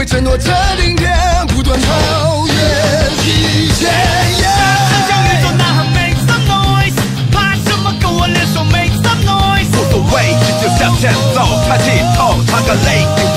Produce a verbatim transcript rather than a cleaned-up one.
承诺着顶点，不断超越极限。 只想宇宙呐喊 ，make some noise， 怕什么？跟我联手 ，make some noise。 无所谓，直接向前走，抬起头，踏个雷。